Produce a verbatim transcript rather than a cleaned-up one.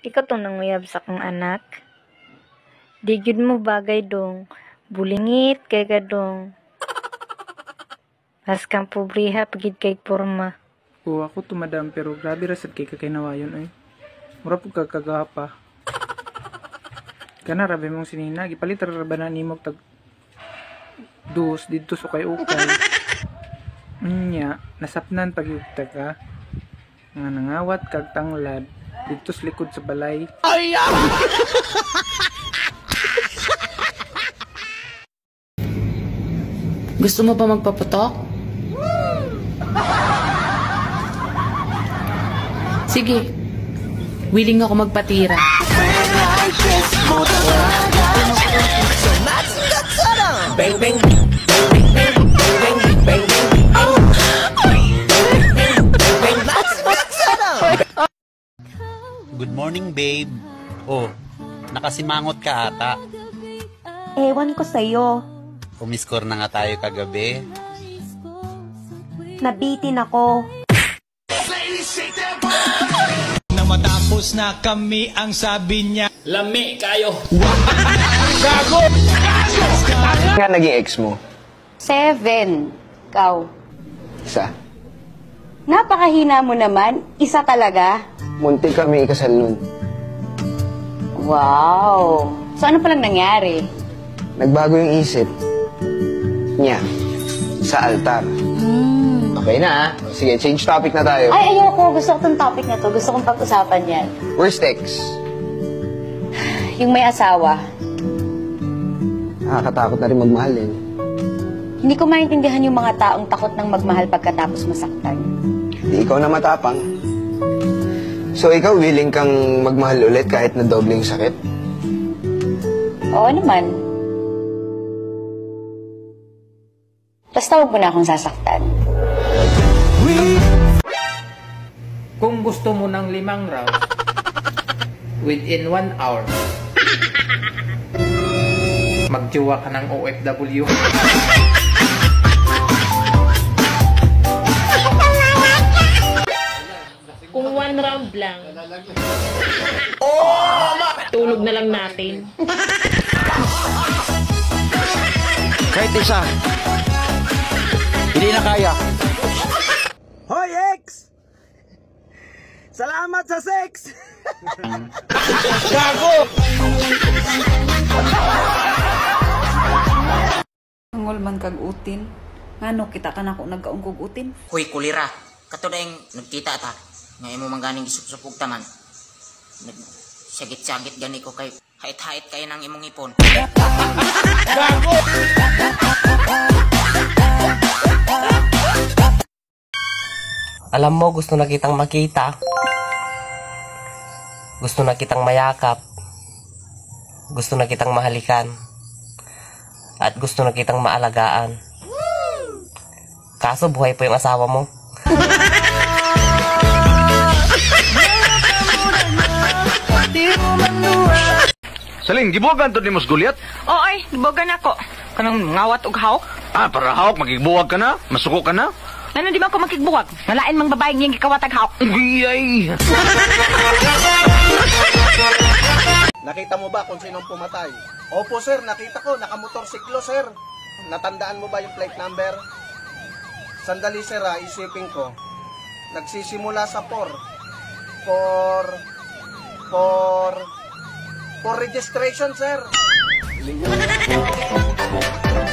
Ikaw tong nanguyab sa kong anak. Di gyud mo bagay dong. Bulingit kay ka dong. Mas kang pobriha pagid kay porma. Oo, ako to madam, pero grabe rasad kay kakinawayon ay. Mura po kagagapa. Kana rabi mong sinina, gipalit ra na nimo tag dos dito so kay ukay. Nya, nasapnan pagyugta ka. Nga nangawat kag tanglad dito sa likod sa balay. Ay! Gusto mo pa magpaputok? Sige. Willing ako magpatira. Bang bang. Good morning, babe. Oh, nakasimangot ka ata. Ewan ko sa'yo. Umiscore na nga tayo kagabi. Nabitin ako. Na matapos na kami ang sabi niya. Lami kayo. Gago! Nga naging ex mo? Seven. Ikaw. Isa. Napakahina mo naman. Isa talaga. Munti kami ikasal nun. Wow. So ano palang nangyari? Nagbago yung isip niya sa altar. Hmm. Okay na, ha? Sige, change topic na tayo. Ay, ayoko. Gusto ko tong topic na to. Gusto kong pag-usapan yan. Worst ex? Yung may asawa. Nakakatakot na rin magmahal eh. Hindi ko maintindihan yung mga taong takot ng magmahal pagkatapos masaktan. Di ikaw na matapang. So ikaw willing kang magmahal ulit kahit na dobleng sakit? Oo naman. Basta huwag mo na akong sasaktan. Kung gusto mo ng limang round, within one hour, magjowa ka ng O F W. Kung one round lang, tulog na lang natin. Kahit isa. Hindi na kaya. Hoy, ex! Salamat sa sex! Gago! Angol man kag utin. Ngano kita ka na ko nagkaungkog utin? Hoy, kulira. Kato na yung nagkita ta. Nga imo man ganing gisupsupog taman. Nag-sagit-sagit gani ko kay hait-hait kayo ng imong ipon. Gago! Alam mo, gusto na kitang makita. Gusto na kitang mayakap. Gusto na kitang mahalikan. At gusto na kitang maalagaan. Kaso buhay pa yung asawa mo. Saling, gibuwagan to ni Mos Guliat? Oo ay, gibuwagan ako. Kanang ngawat og hawk. Ah, para hawak, magigbuwag ka na? Masuko ka na? Ano di ba ako makigbuwag? Nalain mang babaeng niyang gikawatag hawk. Giyay! Nakita mo ba kung sinong pumatay? Opo sir, nakita ko, nakamotorsiklo sir. Natandaan mo ba yung plate number? Sandali sir ha, isipin ko. Nagsisimula sa four. For... For... For registration sir.